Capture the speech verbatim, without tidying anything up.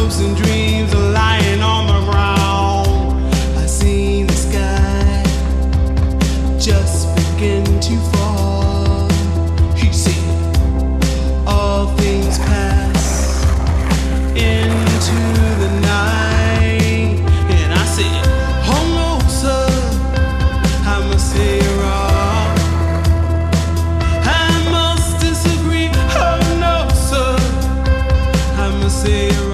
hopes and dreams are lying on the ground. I see the sky just begin to fall. He said, all things pass into the night. And I said, oh no, sir, I must say you're wrong. I must disagree. Oh no, sir, I must say you're wrong.